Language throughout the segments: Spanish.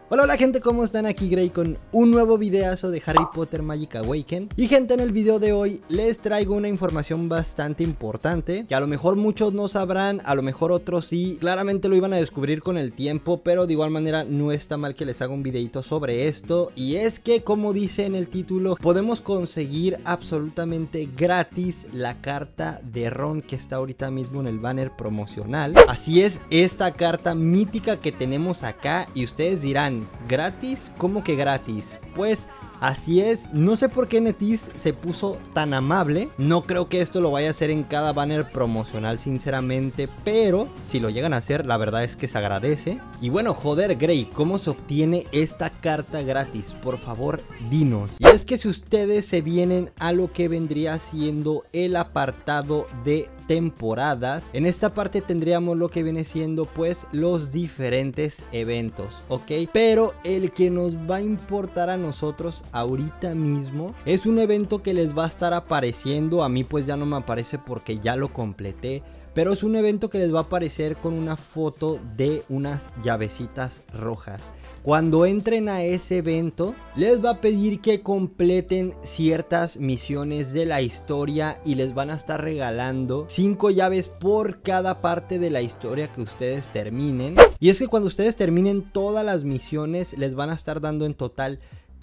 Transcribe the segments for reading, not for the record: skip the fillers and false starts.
Hola, hola gente, ¿cómo están? Aquí Gray con un nuevo videazo de Harry Potter Magic Awaken. Y gente, en el video de hoy les traigo una información bastante importante, que a lo mejor muchos no sabrán, a lo mejor otros sí. Claramente lo iban a descubrir con el tiempo, pero de igual manera no está mal que les haga un videito sobre esto. Y es que, como dice en el título, podemos conseguir absolutamente gratis la carta de Ron que está ahorita mismo en el banner promocional. Así es, esta carta mítica que tenemos acá. Y ustedes dirán, ¿gratis? ¿Cómo que gratis? Pues así es, no sé por qué Netis se puso tan amable. No creo que esto lo vaya a hacer en cada banner promocional, sinceramente, pero si lo llegan a hacer, la verdad es que se agradece. Y bueno, joder, Gray, ¿cómo se obtiene esta carta gratis? Por favor, dinos. Y es que si ustedes se vienen a lo que vendría siendo el apartado de temporadas, en esta parte tendríamos lo que viene siendo pues los diferentes eventos, ¿ok? Pero el que nos va a importar a nosotros ahorita mismo es un evento que les va a estar apareciendo. A mí pues ya no me aparece porque ya lo completé, pero es un evento que les va a aparecer con una foto de unas llavecitas rojas. Cuando entren a ese evento, les va a pedir que completen ciertas misiones de la historia y les van a estar regalando 5 llaves por cada parte de la historia que ustedes terminen. Y es que cuando ustedes terminen todas las misiones, les van a estar dando en total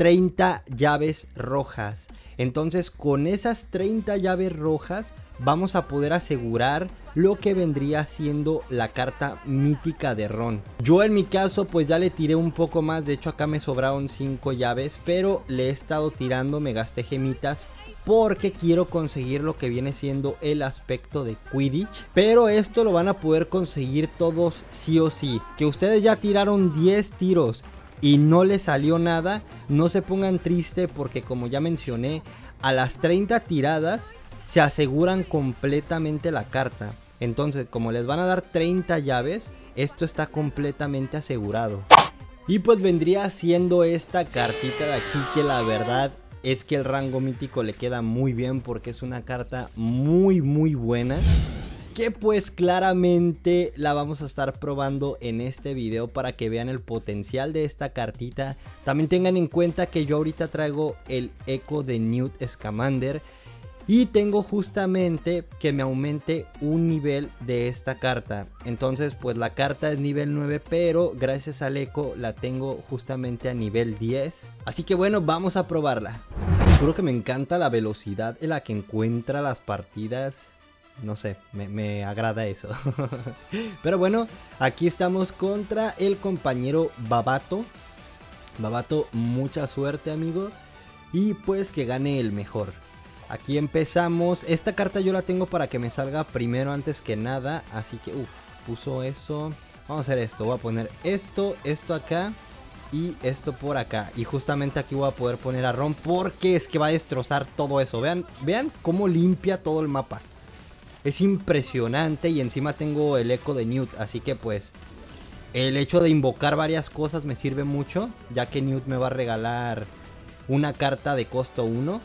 30 llaves rojas. Entonces, con esas 30 llaves rojas vamos a poder asegurar lo que vendría siendo la carta mítica de Ron. Yo en mi caso pues ya le tiré un poco más. De hecho acá me sobraron 5 llaves, pero le he estado tirando, me gasté gemitas porque quiero conseguir lo que viene siendo el aspecto de Quidditch. Pero esto lo van a poder conseguir todos sí o sí. Que ustedes ya tiraron 10 tiros y no les salió nada, no se pongan triste, porque como ya mencioné, a las 30 tiradas se aseguran completamente la carta. Entonces, como les van a dar 30 llaves, esto está completamente asegurado. Y pues vendría siendo esta cartita de aquí, que la verdad es que el rango mítico le queda muy bien, porque es una carta muy buena, que pues claramente la vamos a estar probando en este video para que vean el potencial de esta cartita. También tengan en cuenta que yo ahorita traigo el eco de Newt Scamander y tengo justamente que me aumente un nivel de esta carta. Entonces pues la carta es nivel 9, pero gracias al eco la tengo justamente a nivel 10. Así que bueno, vamos a probarla. Juro que me encanta la velocidad en la que encuentra las partidas. No sé, me agrada eso. Pero bueno, aquí estamos contra el compañero Babato. Babato, mucha suerte, amigo. Y pues que gane el mejor. Aquí empezamos. Esta carta yo la tengo para que me salga primero antes que nada. Así que, puso eso. Vamos a hacer esto. Voy a poner esto, esto acá y esto por acá. Y justamente aquí voy a poder poner a Ron, porque es que va a destrozar todo eso. Vean cómo limpia todo el mapa. Es impresionante, y encima tengo el eco de Newt, así que pues el hecho de invocar varias cosas me sirve mucho, ya que Newt me va a regalar una carta de costo 1.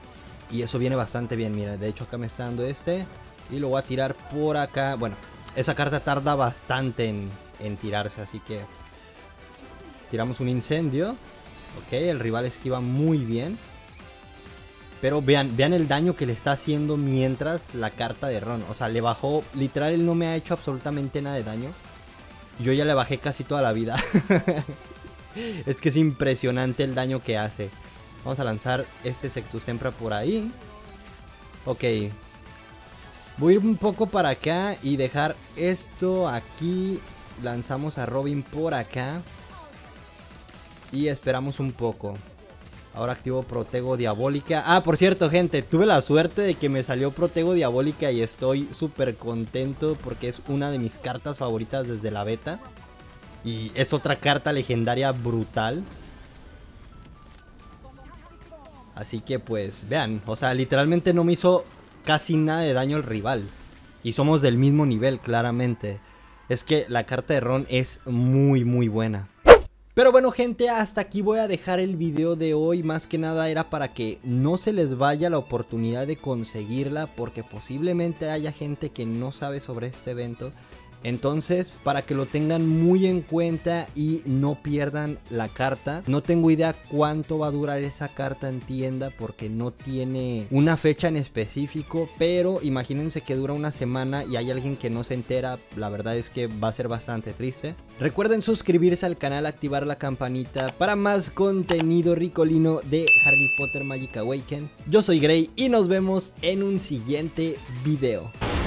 Y eso viene bastante bien, mira, de hecho acá me está dando este y lo voy a tirar por acá. Bueno, esa carta tarda bastante en tirarse, así que tiramos un incendio. Ok, el rival esquiva muy bien. Pero vean el daño que le está haciendo mientras la carta de Ron. O sea, le bajó, literal, él no me ha hecho absolutamente nada de daño. Yo ya le bajé casi toda la vida. Es que es impresionante el daño que hace. Vamos a lanzar este Sectusempra por ahí. Ok. Voy a ir un poco para acá y dejar esto aquí. Lanzamos a Robin por acá. Y esperamos un poco. Ahora activo Protego Diabólica. Ah, por cierto, gente, tuve la suerte de que me salió Protego Diabólica y estoy súper contento porque es una de mis cartas favoritas desde la beta. Y es otra carta legendaria brutal. Así que pues, vean, o sea, literalmente no me hizo casi nada de daño el rival. Y somos del mismo nivel, claramente. Es que la carta de Ron es muy buena. Pero bueno, gente, hasta aquí voy a dejar el video de hoy. Más que nada era para que no se les vaya la oportunidad de conseguirla, porque posiblemente haya gente que no sabe sobre este evento. Entonces, para que lo tengan muy en cuenta y no pierdan la carta. No tengo idea cuánto va a durar esa carta en tienda porque no tiene una fecha en específico, pero imagínense que dura una semana y hay alguien que no se entera. La verdad es que va a ser bastante triste. Recuerden suscribirse al canal, activar la campanita para más contenido ricolino de Harry Potter Magic Awaken. Yo soy Gray y nos vemos en un siguiente video.